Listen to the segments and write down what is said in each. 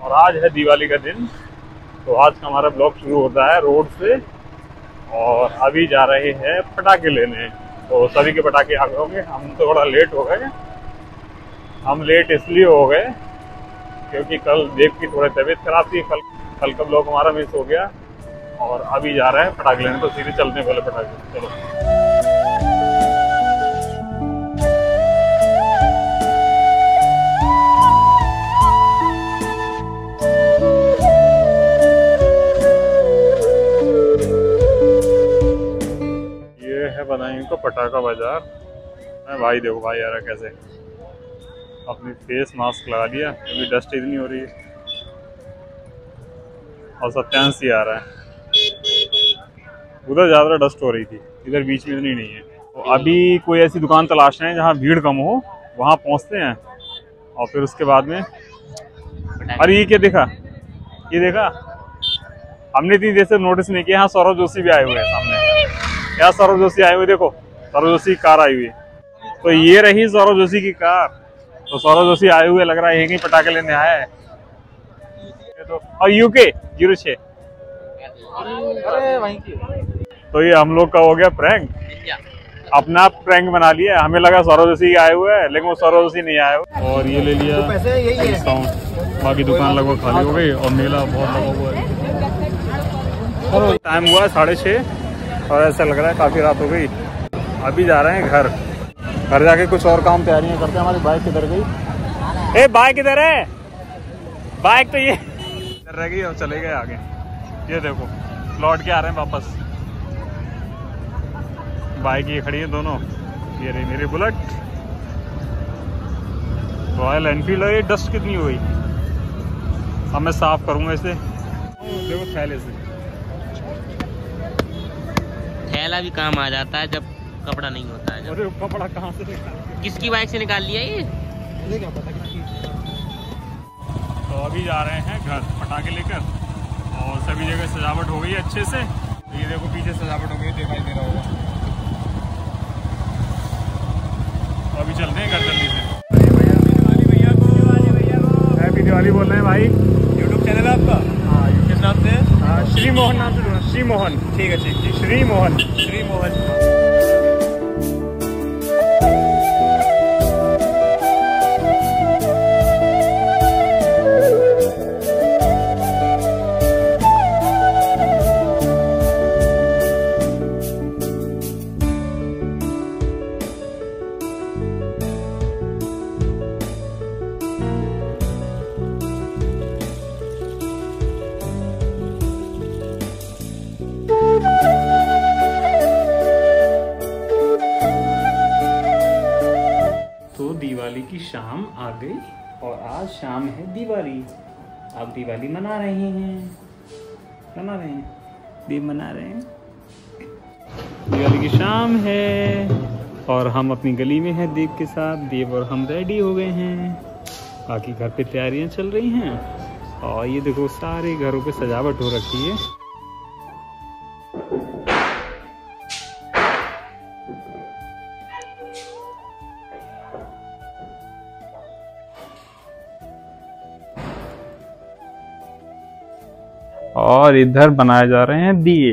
और आज है दिवाली का दिन। तो आज का हमारा ब्लॉग शुरू होता है रोड से और अभी जा रहे हैं पटाखे लेने। तो सभी के पटाखे आ गए होंगे, हम थोड़ा लेट हो गए। हम लेट इसलिए हो गए क्योंकि कल देव की थोड़ी तबीयत खराब थी। कल का ब्लॉग हमारा मिस हो गया और अभी जा रहे हैं पटाखे लेने। तो सीधे चलने वाले पटाखे, चलो। ये है बदायूं का पटाखा बाजार। भाई देखो भाई यार कैसे अपनी फेस मास्क लगा लिया क्योंकि डस्ट इतनी हो रही है और सत्यांश ही आ रहा है। उधर ज़्यादा डस्ट हो रही थी, इधर बीच में इतनी नहीं है। तो अभी कोई ऐसी दुकान तलाश रहे हैं जहाँ भीड़ कम हो, वहाँ पहुँचते हैं और फिर उसके बाद में। अरे ये क्या देखा, ये देखा हमने इतनी देर से नोटिस नहीं किया। यहाँ सौरभ जोशी भी आए हुए हैं सामने। यहाँ सौरभ जोशी आए हुए, देखो सौरभ जोशी की कार आई हुई है। तो ये रही सौरभ जोशी की कार। तो सौरभ जोशी आए हुए, लग रहा है यहीं पटाखे लेने आया है। तो और यूके 06। तो ये हम लोग का हो गया प्रैंक, अपना प्रैंक बना लिया। हमें लगा सौरभ जोशी आए हुए हैं, लेकिन वो सौरभ जोशी नहीं आए हुए। और ये ले लिया डिस्काउंट। बाकी दुकान लगभग खाली हो गई और मेला बहुत लगा हुआ है। टाइम हुआ है 6:30 और ऐसा लग रहा है काफी रात हो गई। अभी जा रहे हैं घर जाके कुछ और काम तैयारियां करते हैं। हमारी बाइक किधर गई? ए बाइक किधर है? बाइक तो ये इधर रह गई और चले गए आगे। ये देखो लौट के आ रहे हैं वापस। बाइक ये खड़ी है दोनों। ये रही मेरी बुलेट रॉयल एनफील्ड। और ये डस्ट कितनी हुई, अब मैं साफ करूंगा इसे। देखो थैले से, थैला भी काम आ जाता है जब कपड़ा नहीं होता है। अरे कपड़ा कहाँ से निकाल? किसकी बाइक से निकाल लिया ये? क्या पता किसकी। तो अभी जा रहे हैं घर पटाखे लेकर और सभी जगह सजावट हो गई है अच्छे से। तो ये देखो पीछे सजावट हो गई, दिखाई दे रहा होगा। तो अभी चलते हैं घर जल्दी से। हैप्पी दिवाली बोल रहे हैं भाई। यूट्यूब चैनल है आपका? हाँ, किस नाम से? श्री मोहन नाम से। श्री मोहन, ठीक है ठीक। श्री मोहन। श्री मोहन। दिवाली की शाम आ गई और आज शाम है दिवाली। आप दिवाली मना रहे हैं, दीप मना रहे हैं। दिवाली की शाम है और हम अपनी गली में हैं दीप के साथ। दीप और हम रेडी हो गए हैं, बाकी घर पे तैयारियां चल रही हैं। और ये देखो सारे घरों पे सजावट हो रखी है। और इधर बनाए जा रहे हैं दिए।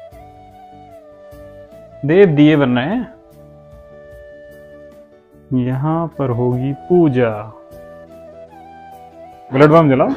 देव दिए बन रहे हैं। यहां पर होगी पूजा। बुलेट बम जलाओ।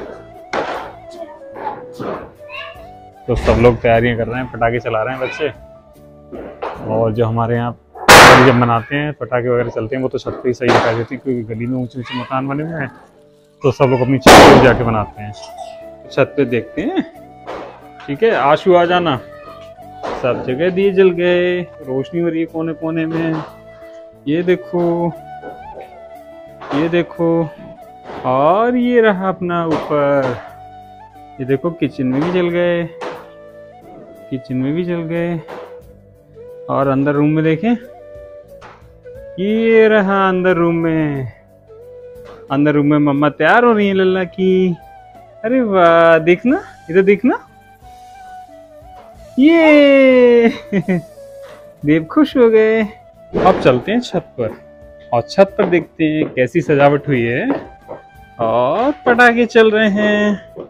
तो सब लोग तैयारियां कर रहे हैं, पटाखे चला रहे हैं बच्चे। और जो हमारे यहाँ जब मनाते हैं पटाखे वगैरह चलते हैं वो तो छत पे ही सही दिखाई देती है, क्योंकि गली में ऊंचे ऊंचे मकान बने हुए हैं। तो सब लोग अपनी छत पे जाके बनाते हैं। छत पे देखते हैं, ठीक है। आशु आ जाना। सब जगह दिए जल गए, रोशनी हो रही है कोने कोने में। ये देखो, ये देखो। और ये रहा अपना ऊपर। ये देखो किचन में भी जल गए, किचन में भी जल गए। और अंदर रूम में देखें, ये रहा अंदर रूम में। अंदर रूम में मम्मा तैयार हो रही है लल्ला की। अरे वाह, देखना इधर देखना। ये देव खुश हो गए। अब चलते हैं छत पर और छत पर देखते हैं कैसी सजावट हुई है। और पटाखे चल रहे हैं।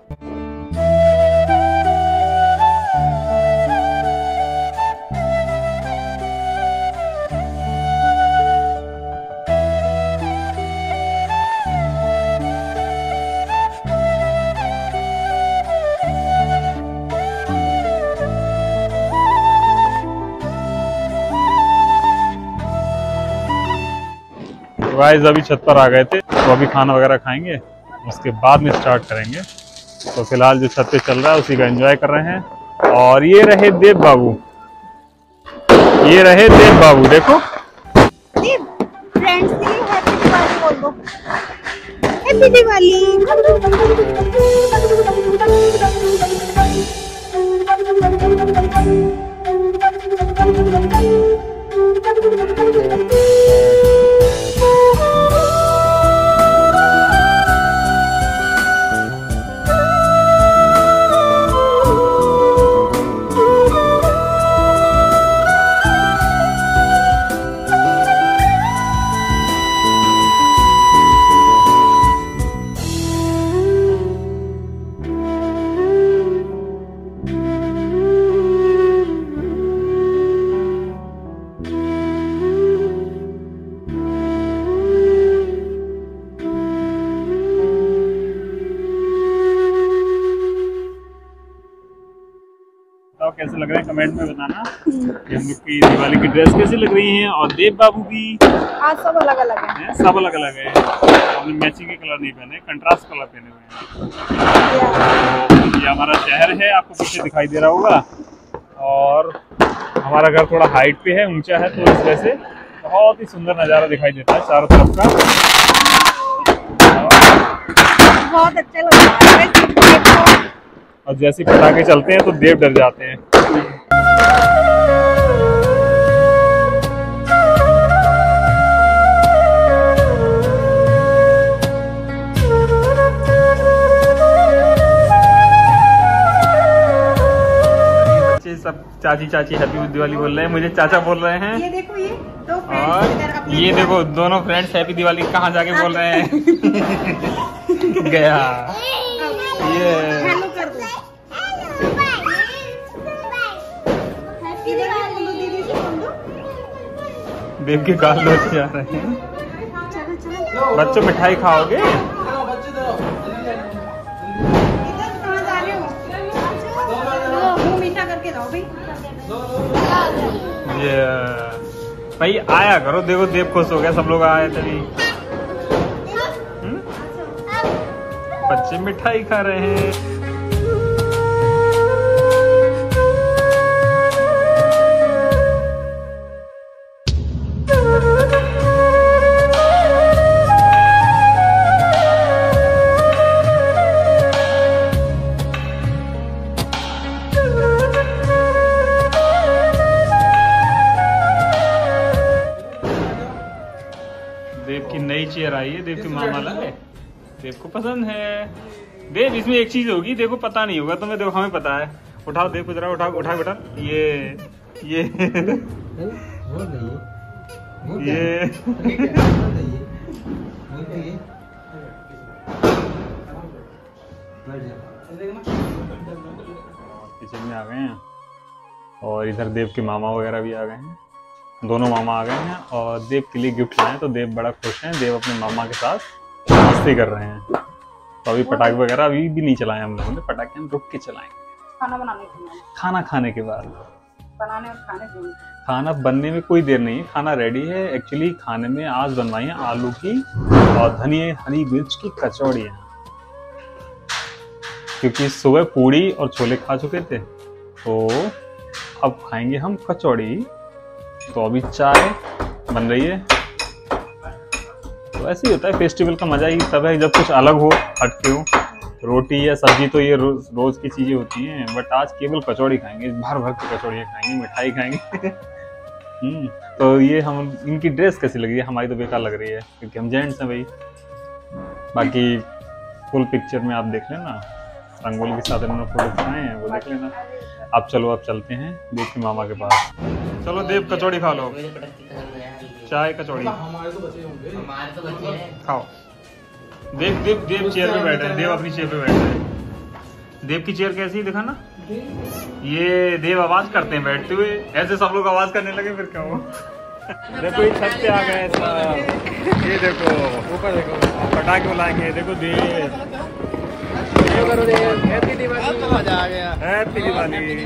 गाइस अभी छत पर आ गए थे, तो अभी खाना वगैरह खाएंगे, उसके बाद में स्टार्ट करेंगे। तो फिलहाल जो छत पे चल रहा है उसी का एंजॉय कर रहे हैं। और ये रहे देव बाबू, ये रहे देव बाबू, देखो फ्रेंड्स के लिए हैप्पी दिवाली बोल दो। हैप्पी दिवाली। कैसे लग रहे हैं कमेंट में बताना कि हम लोग की दिवाली की ड्रेस कैसी लग रही है। और देव बाबू की आज सब अलग अलग है, सब अलग अलग है। हमने मैचिंग के कलर नहीं पहने, कंट्रास्ट कलर पहने हुए हैं। तो ये हमारा शहर है, आपको पीछे दिखाई दे रहा होगा। और हमारा घर थोड़ा हाइट पे है, ऊंचा है, तो इस वजह से बहुत ही सुंदर नज़ारा दिखाई देता है चारों तरफ का। बहुत अच्छा लग रहा है। और जैसे पटाखे चलते हैं तो देव डर जाते हैं। बच्चे सब चाची चाची हैप्पी दिवाली बोल रहे हैं, मुझे चाचा बोल रहे हैं। ये देखो, ये दो और फ्रेंड्स ये देखो दोनों फ्रेंड्स हैप्पी दिवाली कहाँ जाके बोल रहे हैं। गया ये हेलो कर दो। हैप्पी दिवाली बोलो दीदी से, बोल दो। देव के गाल लोच जा रहे हैं। चलो चलो बच्चों मिठाई खाओगे? इधर कहाँ जा रहे हो? मुंह मीठा करके जाओ भाई। ये भाई आया करो, देखो देव खुश हो गया, सब लोग आए थे। बच्चे मिठाई खा रहे हैं। देव की नई चेयर आई है, देव की मामा लाए, देव को पसंद है। देव इसमें एक चीज होगी, देखो पता नहीं होगा तुम्हें, देखो हमें पता है। उठाओ देव को जरा, उठाओ उठा बेटा। ये किचन में आ गए हैं और इधर देव के मामा वगैरह भी आ गए हैं, दोनों मामा आ गए हैं और देव के लिए गिफ्ट लाए, तो देव बड़ा खुश हैं। देव अपने मामा के साथ मस्ती कर रहे हैं। तो अभी पटाखे वगैरह अभी भी नहीं चलाए हम लोगों ने, पटाखे हम रुक के चलाएंगे खाना बनाने के बाद, खाना खाने के बाद। बनाने और खाने के खाना बनने में कोई देर नहीं है, खाना रेडी है। एक्चुअली खाने में आज बनवाई है आलू की और धनिया हरी मिर्च की कचौड़ियाँ, क्योंकि सुबह पूड़ी और छोले खा चुके थे, तो अब खाएंगे हम कचौड़ी। तो अभी चाय बन रही है। तो ऐसे ही होता है, फेस्टिवल का मजा ही तब है जब कुछ अलग हो, हटके हो। रोटी या सब्जी तो ये रोज की चीजें होती हैं, बट आज केवल कचौड़ी खाएंगे, भर भर की कचौड़ियाँ खाएंगे, मिठाई खाएंगे। तो ये हम, इनकी ड्रेस कैसी लग रही है? हमारी तो बेकार लग रही है, क्योंकि हम जेंट्स हैं भाई। बाकी फुल पिक्चर में आप देख लेना, रंगोली के साथ इन्होंने फोटो खिंचाए हैं, वो देख लेना। अब चलो, अब चलते हैं देव के मामा के पास। चलो देव, कचौड़ी खा लो, चाय कचौड़ी हमारे तो बचे हैं। खाओ। देव देव देव चेयर पे बैठा है, देव अपनी चेयर पे बैठा है। देव की चेयर कैसी है दिखा ना। ये देव आवाज करते हैं बैठते हुए, ऐसे सब लोग आवाज करने लगे फिर क्या हुआ। देखो ये छत पे आ गए सब, ये देखो ऊपर देखो पटाखे उड़ाएंगे। देखो देव हैप्पी दिवाली, मजा आ गया, हैप्पी दिवाली।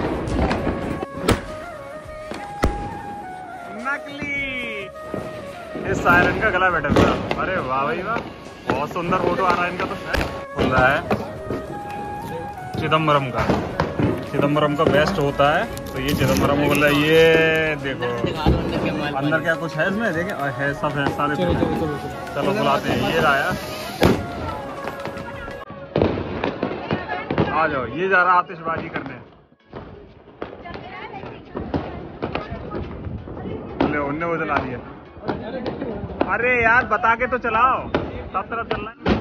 नकली ये सायरन का गला बैठा हुआ। अरे वाह भाई वाह, बहुत सुंदर फोटो आ रहा है इनका। तो खुल रहा है चिदम्बरम का, चिदम्बरम का बेस्ट होता है तो ये चिदम्बरम बोल रहा है। ये देखो अंदर क्या कुछ है इसमें, देखें है सब है सारे। चलो बुलाते हैं, ये रहा, आ जाओ। ये जा रहा आतिशबाजी करने, उनने वो जला दिया। अरे यार बता के तो चलाओ, सब तरफ चलना है।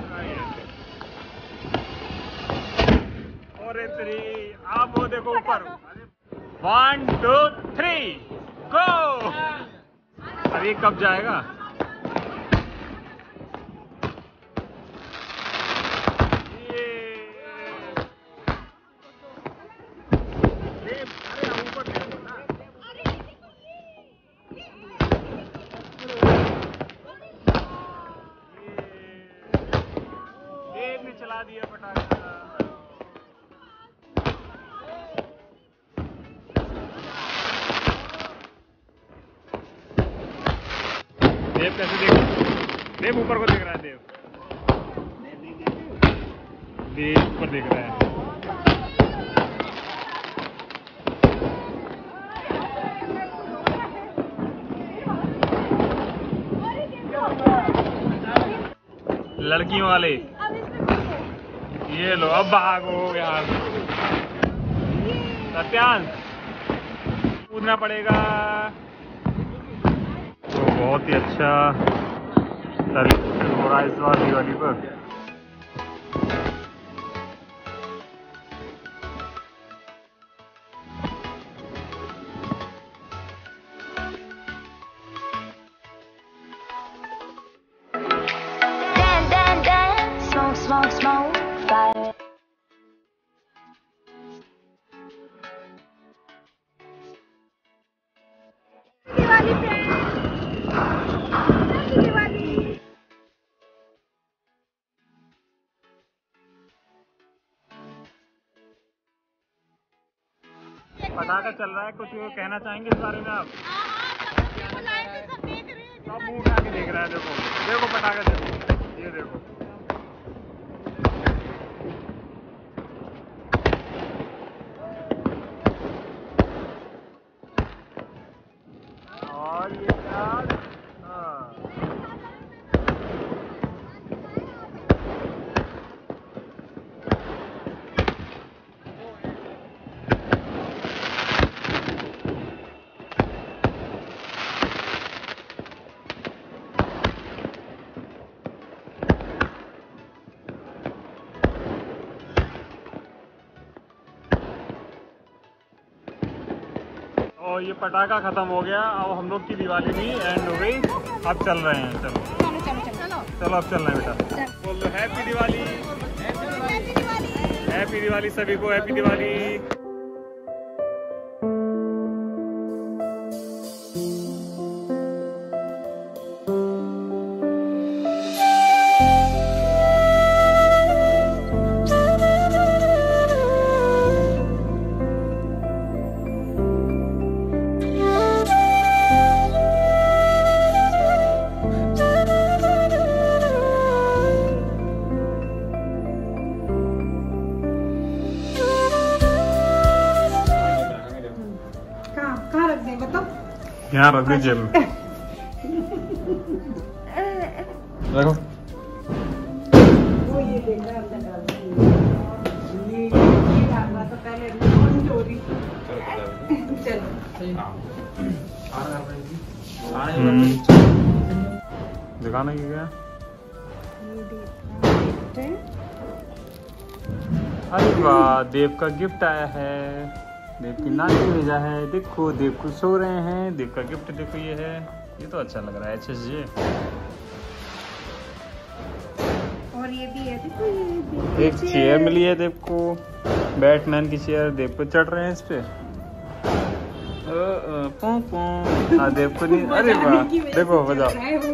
और आप वो देखो ऊपर, 1 2 3 गो। अरे कब जाएगा? चला दिया पटाखा। देव कैसे देख, देव ऊपर को देख रहा है। देव देव ऊपर देख रहा है। लड़कियों वाले ये लो, अब भागो यार। सत्यांश कूदना पड़ेगा। तो बहुत ही अच्छा हो रहा है इस बार दिवाली पर। Smoke, smoke, fire. दिवाली पे दिवाली। पटाखा चल रहा है, कुछ कहना चाहेंगे इस बारे में आप? सब मुंह उठा के देख रहा है। देखो देखो पटाखा, देखो ये देखो। और ये क्या? और ये पटाखा खत्म हो गया। अब हम लोग की दिवाली भी एंड हो गई। अब चल रहे हैं। चलो चलो अब चल रहे हैं बेटा। बोल दो हैप्पी दिवाली, हैप्पी दिवाली सभी को, हैप्पी दिवाली। यहाँ रख दीजिए। देखो वो ये देख रहा है तो पहले चोरी। दिखाना ही क्या? अरे वाह, देव का गिफ्ट आया है। देव की नानी भेजा है। देखो देव को सो रहे हैं। देव का गिफ्ट देखो ये है। ये तो अच्छा लग रहा है। अच्छे से ये भी है, देखो ये एक चेयर मिली है देव को, बैटमैन की चेयर। देव को चढ़ रहे हैं इस पे। हाँ देव को नहीं, अरे वाह देखो बजाओ।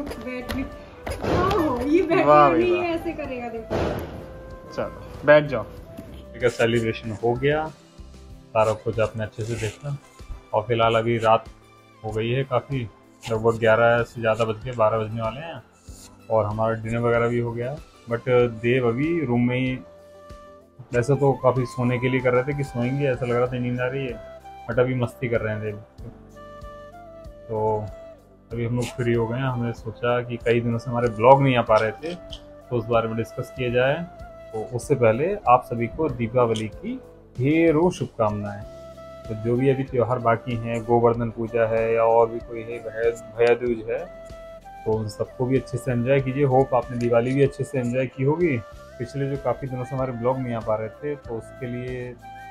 ये वाह बैठ भाई नहीं वाह। ऐसे करेगा देखो। चलो बैठ जाओ। ठीक है, सेलिब्रेशन हो गया, सारा कुछ आपने अच्छे से देखा। और फिलहाल अभी रात हो गई है काफ़ी, लगभग 11 से ज़्यादा बज के 12 बजने वाले हैं। और हमारा डिनर वगैरह भी हो गया। बट देव अभी रूम में ही, वैसे तो काफ़ी सोने के लिए कर रहे थे कि सोएंगे, ऐसा लग रहा था नींद आ रही है, बट अभी मस्ती कर रहे हैं देव। तो अभी हम लोग फ्री हो गए हैं। हमने सोचा कि कई दिनों से हमारे ब्लॉग नहीं आ पा रहे थे, तो उस बारे में डिस्कस किया जाए। तो उससे पहले आप सभी को दीपावली की ढेरों शुभकामनाएं। तो जो भी अभी त्यौहार बाकी हैं, गोवर्धन पूजा है या और भी कोई है, भैया दूज है, तो उन सबको भी अच्छे से एंजॉय कीजिए। होप आपने दिवाली भी अच्छे से एंजॉय की होगी। पिछले जो काफ़ी दिनों से हमारे ब्लॉग नहीं आ पा रहे थे, तो उसके लिए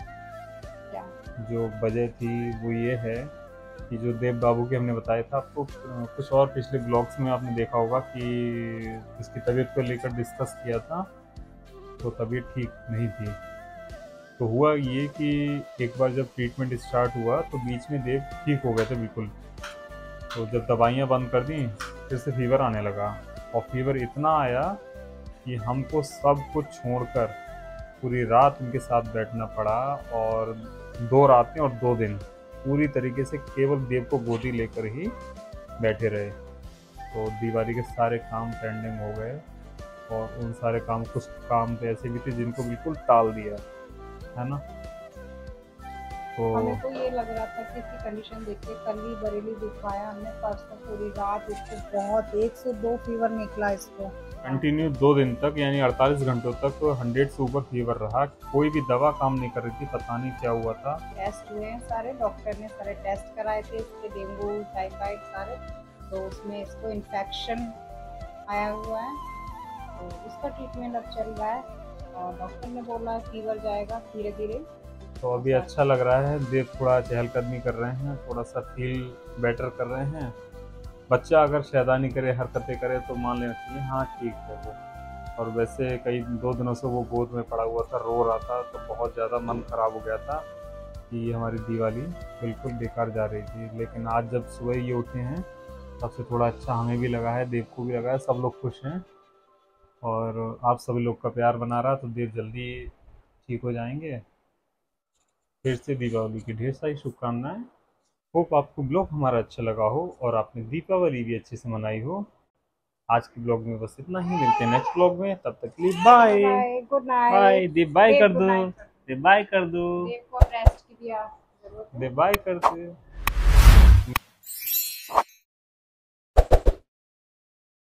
जो वजह थी वो ये है कि जो देव बाबू के हमने बताया था आपको, कुछ और पिछले ब्लॉग्स में आपने देखा होगा कि इसकी तबीयत को लेकर डिस्कस किया था, तो तबीयत ठीक नहीं थी। तो हुआ ये कि एक बार जब ट्रीटमेंट स्टार्ट हुआ तो बीच में देव ठीक हो गए थे बिल्कुल। तो जब दवाइयाँ बंद कर दी, फिर से फीवर आने लगा। और फीवर इतना आया कि हमको सब कुछ छोड़कर पूरी रात उनके साथ बैठना पड़ा। और 2 रातें और 2 दिन पूरी तरीके से केवल देव को गोदी लेकर ही बैठे रहे। तो दिवाली के सारे काम पेंडिंग हो गए। और उन सारे काम, कुछ काम तो ऐसे भी थे जिनको बिल्कुल टाल दिया, है ना। तो हमें तो ये लग रहा था कि इसकी कंडीशन देख के कल ही बरेली दिखाया हमने, परसों पूरी रात इसको बहुत 102 फीवर निकला इसको कंटिन्यू 2 दिन तक, यानी 48 घंटों तक 100 से ऊपर फीवर रहा। कोई भी दवा काम नहीं कर रही थी, पता नहीं क्या हुआ था। टेस्ट हुए हैं सारे, डॉक्टर ने सारे टेस्ट कराए थे इसके, डेंगू टाइफाइड सारे, तो उसमें इसको इन्फेक्शन आया हुआ है। तो उसका ट्रीटमेंट अब चल रहा है और डॉक्टर ने बोला फीवर जाएगा धीरे धीरे। तो अभी अच्छा लग रहा है। देव थोड़ा चहलकदमी कर रहे हैं, थोड़ा सा फील बेटर कर रहे हैं। बच्चा अगर शैतानी करे, हरकतें करे, तो मान लेना चाहिए हाँ ठीक है वो। और वैसे कई 2 दिनों से वो गोद में पड़ा हुआ था, रो रहा था, तो बहुत ज़्यादा मन खराब हो गया था कि हमारी दिवाली बिल्कुल बेकार जा रही थी। लेकिन आज जब सुबह ये उठे हैं, तब से थोड़ा अच्छा हमें भी लगा है, देव को भी लगा है, सब लोग खुश हैं। और आप सभी लोग का प्यार बना रहा, तो देव जल्दी ठीक हो जाएंगे। फिर से दीपावली की ढेर सारी शुभकामनाएं। होप आपको ब्लॉग हमारा अच्छा लगा हो और आपने दीपावली भी अच्छे से मनाई हो। आज के ब्लॉग में बस इतना ही, मिलते हैं नेक्स्ट ब्लॉग में, तब तक के लिए bye good night. Bye. Dev bye कर दो, देव बाय कर दो, देव को रेस्ट की भी जरूरत है। देव बाय कर दो।